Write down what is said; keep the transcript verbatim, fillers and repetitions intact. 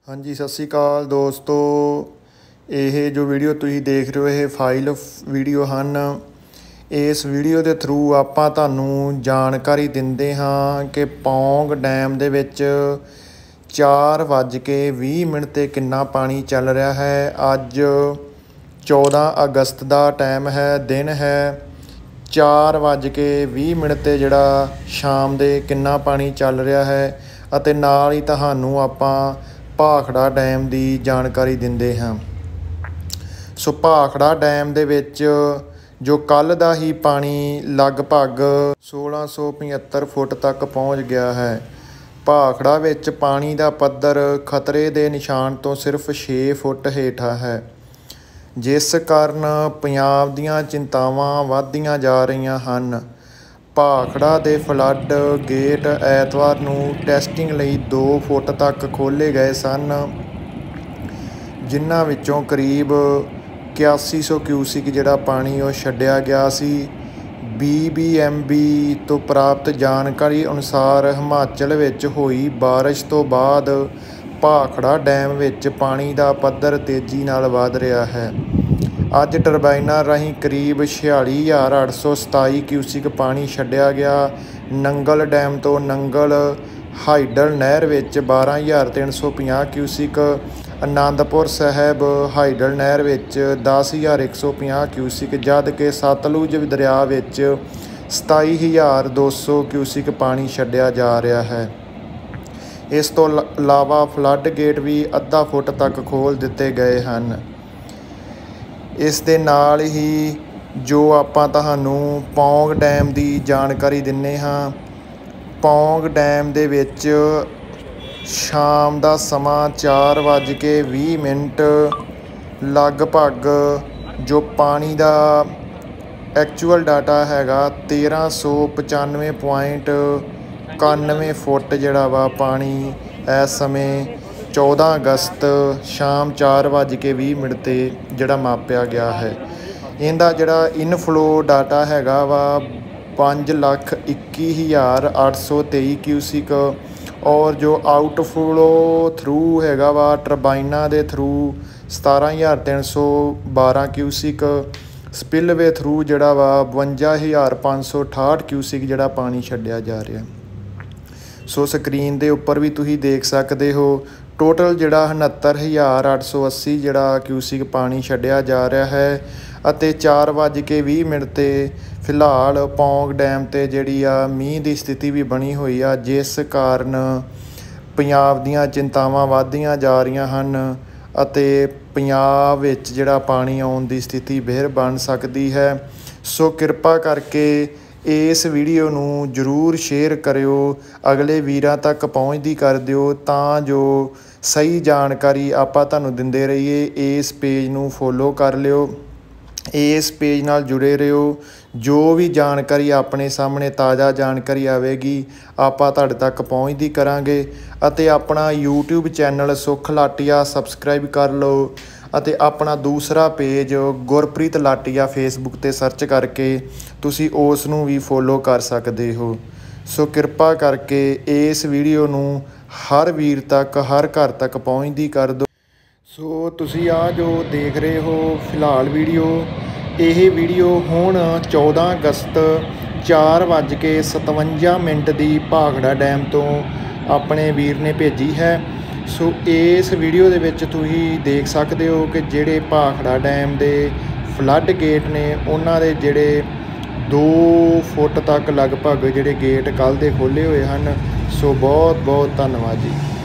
हाँ जी, सत श्री अकाल दोस्तों। ये जो वीडियो तुसीं देख रहे हो ये फाइल वीडियो ਹਨ। इस वीडियो के थ्रू ਆਪਾਂ ਤੁਹਾਨੂੰ जानकारी ਦਿੰਦੇ ਹਾਂ कि पौंग डैम ਦੇ ਵਿੱਚ चार ਵੱਜ ਕੇ ਵੀਹ ਮਿੰਟ ਤੇ ਕਿੰਨਾ ਪਾਣੀ ਚੱਲ ਰਿਹਾ ਹੈ। ਅੱਜ चौदह अगस्त ਦਾ टाइम है, दिन है चार ਵੱਜ ਕੇ ਵੀਹ ਮਿੰਟ ਤੇ ਜਿਹੜਾ ਸ਼ਾਮ ਦੇ ਕਿੰਨਾ ਪਾਣੀ ਚੱਲ ਰਿਹਾ ਹੈ ਅਤੇ ਨਾਲ ਹੀ ਤੁਹਾਨੂੰ ਆਪਾਂ ਭਾਖੜਾ ਡੈਮ ਦੀ ਜਾਣਕਾਰੀ ਦਿੰਦੇ ਹਾਂ। ਸੋ ਭਾਖੜਾ ਡੈਮ ਦੇ ਵਿੱਚ ਜੋ ਕੱਲ੍ਹ ਦਾ ਹੀ ਪਾਣੀ ਲਗਭਗ सोलह सौ पचहत्तर फुट तक पहुंच गया है। ਭਾਖੜਾ ਵਿੱਚ ਪਾਣੀ ਦਾ ਪੱਧਰ ਖਤਰੇ ਦੇ ਨਿਸ਼ਾਨ ਤੋਂ ਸਿਰਫ छे ਫੁੱਟ ਹੇਠਾਂ ਹੈ, ਜਿਸ ਕਾਰਨ ਪੰਜਾਬ ਦੀਆਂ ਚਿੰਤਾਵਾਂ ਵੱਧਦੀਆਂ ਜਾ ਰਹੀਆਂ ਹਨ। ਭਾਖੜਾ ਦੇ ਫਲੱਡ ਗੇਟ ਐਤਵਾਰ ਨੂੰ ਟੈਸਟਿੰਗ ਲਈ दो ਫੁੱਟ ਤੱਕ ਖੋਲ੍ਹੇ ਗਏ ਸਨ, ਜਿਨ੍ਹਾਂ ਵਿੱਚੋਂ ਕਰੀਬ इक्यासी सौ क्यूसिक ਜਿਹੜਾ ਪਾਣੀ ਉਹ ਛੱਡਿਆ ਗਿਆ ਸੀ। ਬੀ ਬੀ ਐਮ ਬੀ ਤੋਂ ਪ੍ਰਾਪਤ ਜਾਣਕਾਰੀ ਅਨੁਸਾਰ ਹਿਮਾਚਲ ਵਿੱਚ ਹੋਈ ਬਾਰਿਸ਼ ਤੋਂ ਬਾਅਦ ਭਾਖੜਾ ਡੈਮ ਵਿੱਚ ਪਾਣੀ ਦਾ ਪੱਧਰ ਤੇਜ਼ੀ ਨਾਲ ਵਧ ਰਿਹਾ ਹੈ। ਅੱਜ ਟਰਬਾਈਨਾਂ ਰਾਹੀਂ ਕਰੀਬ छियाली हज़ार आठ सौ सताई क्यूसिक ਪਾਣੀ ਛੱਡਿਆ ਗਿਆ। ਨੰਗਲ ਡੈਮ ਤੋਂ ਨੰਗਲ ਹਾਈਡਲ ਨਹਿਰ ਵਿੱਚ बारह हज़ार तीन सौ पचास क्यूसिक, आनंदपुर साहब हाइडल नहर ਵਿੱਚ दस हज़ार एक सौ पचास क्यूसिक, जद कि सतलुज दरिया ਵਿੱਚ सताई हज़ार दो सौ क्यूसिक पानी ਛੱਡਿਆ ਜਾ ਰਿਹਾ ਹੈ। ਇਸ ਤੋਂ ਇਲਾਵਾ ਫਲੱਡ ਗੇਟ ਵੀ ਅੱਧਾ ਫੁੱਟ ਤੱਕ ਖੋਲ੍ਹ ਦਿੱਤੇ ਗਏ ਹਨ। ਇਸ ਦੇ ਨਾਲ ਹੀ ਜੋ ਆਪਾਂ ਤੁਹਾਨੂੰ ਪੌਂਗ ਡੈਮ ਦੀ ਜਾਣਕਾਰੀ ਦਿੰਦੇ ਹਾਂ। ਪੌਂਗ ਡੈਮ ਦੇ ਵਿੱਚ ਸ਼ਾਮ ਦਾ ਸਮਾਂ ਚਾਰ ਵੱਜ ਕੇ ਵੀਹ ਮਿੰਟ ਲਗਭਗ ਜੋ ਪਾਣੀ ਦਾ ਐਕਚੁਅਲ ਡਾਟਾ ਹੈਗਾ तेरह सौ पचानवे ਪੁਆਇੰਟ ਇਕਾਨਵੇਂ ਫੁੱਟ ਜਿਹੜਾ ਵਾ ਪਾਣੀ ਇਸ ਸਮੇਂ चौदह अगस्त ਸ਼ਾਮ ਚਾਰ ਵੱਜ ਕੇ ਵੀਹ ਮਿੰਟ 'ਤੇ ਜਿਹੜਾ ਮਾਪਿਆ ਗਿਆ ਹੈ। ਇਹਦਾ ਜਿਹੜਾ ਇਨਫਲੋ ਡਾਟਾ ਹੈਗਾ ਵਾ पाँच लख इक्की हज़ार आठ सौ तेई क्यूसिक, और जो आउटफ्लो थ्रू हैगा वा टरबाइना दे थ्रू सतारह हज़ार तीन सौ बारह क्यूसिक, स्पिलवे थ्रू जड़ा वा बवंजा हज़ार पाँच सौ अठाहठ क्यूसिक जड़ा पानी छड्डिया जा रहा। सो स्क्रीन दे उपर भी तुसीं देख सकते हो टोटल जड़ा उनहत्तर हज़ार अठ सौ अस्सी जड़ा क्यूसिक पानी छड्डिया जा रहा है। ਅਤੇ चार ਵੱਜ ਕੇ ਵੀਹ ਮਿੰਟ 'ਤੇ ਫਿਲਹਾਲ ਪੌਂਗ ਡੈਮ 'ਤੇ ਜਿਹੜੀ ਆ ਮੀਂਹ ਦੀ ਸਥਿਤੀ ਵੀ ਬਣੀ ਹੋਈ ਆ, ਜਿਸ ਕਾਰਨ ਪੰਜਾਬ ਦੀਆਂ ਚਿੰਤਾਵਾਂ ਵੱਧਦੀਆਂ ਜਾ ਰਹੀਆਂ ਹਨ ਅਤੇ ਪੰਜਾਬ ਵਿੱਚ ਜਿਹੜਾ ਪਾਣੀ ਆਉਣ ਦੀ ਸਥਿਤੀ ਬਿਹਤਰ ਬਣ ਸਕਦੀ ਹੈ। ਸੋ ਕਿਰਪਾ ਕਰਕੇ ਇਸ ਵੀਡੀਓ ਨੂੰ ਜ਼ਰੂਰ ਸ਼ੇਅਰ ਕਰਿਓ, ਅਗਲੇ ਵੀਰਾਂ ਤੱਕ ਪਹੁੰਚਦੀ ਕਰ ਦਿਓ ਤਾਂ ਜੋ ਸਹੀ ਜਾਣਕਾਰੀ ਆਪਾਂ ਤੁਹਾਨੂੰ ਦਿੰਦੇ ਰਹੀਏ। ਇਸ ਪੇਜ ਨੂੰ ਫੋਲੋ ਕਰ ਲਿਓ, ਇਸ ਪੇਜ ਨਾਲ ਜੁੜੇ ਰਹੋ। ਜੋ ਵੀ ਜਾਣਕਾਰੀ ਆਪਣੇ ਸਾਹਮਣੇ ਤਾਜ਼ਾ ਜਾਣਕਾਰੀ ਆਵੇਗੀ ਆਪਾਂ ਤੁਹਾਡੇ ਤੱਕ ਪਹੁੰਚਦੀ ਕਰਾਂਗੇ। ਅਤੇ ਆਪਣਾ YouTube ਚੈਨਲ ਸੁਖ ਲਾਟੀਆ ਸਬਸਕ੍ਰਾਈਬ ਕਰ ਲਓ ਅਤੇ ਆਪਣਾ ਦੂਸਰਾ ਪੇਜ ਗੁਰਪ੍ਰੀਤ ਲਾਟੀਆ ਫੇਸਬੁੱਕ 'ਤੇ ਸਰਚ ਕਰਕੇ ਤੁਸੀਂ ਉਸ ਨੂੰ ਵੀ ਫੋਲੋ ਕਰ ਸਕਦੇ ਹੋ। ਸੋ ਕਿਰਪਾ ਕਰਕੇ ਇਸ ਵੀਡੀਓ ਨੂੰ ਹਰ ਵੀਰ ਤੱਕ ਹਰ ਘਰ ਤੱਕ ਪਹੁੰਚਦੀ ਕਰ ਦਿਓ। ਸੋ ਤੁਸੀਂ ਆ ਜੋ ਦੇਖ ਰਹੇ ਹੋ ਫਿਲਹਾਲ ਵੀਡੀਓ, ਇਹ ਵੀਡੀਓ ਹੁਣ चौदह अगस्त चार ਵੱਜ ਕੇ सतवंजा ਮਿੰਟ ਦੀ ਭਾਖੜਾ ਡੈਮ ਤੋਂ ਆਪਣੇ ਵੀਰ ਨੇ ਭੇਜੀ ਹੈ। ਸੋ ਇਸ ਵੀਡੀਓ ਦੇ ਵਿੱਚ ਤੁਸੀਂ ਦੇਖ ਸਕਦੇ ਹੋ ਕਿ ਜਿਹੜੇ ਭਾਖੜਾ ਡੈਮ ਦੇ ਫਲੱਡ ਗੇਟ ਨੇ ਉਹਨਾਂ ਦੇ ਜਿਹੜੇ दो ਫੁੱਟ ਤੱਕ ਲਗਭਗ ਜਿਹੜੇ ਗੇਟ ਕੱਲ੍ਹ ਦੇ ਖੋਲ੍ਹੇ ਹੋਏ ਹਨ। ਸੋ ਬਹੁਤ ਬਹੁਤ ਧੰਨਵਾਦ ਜੀ।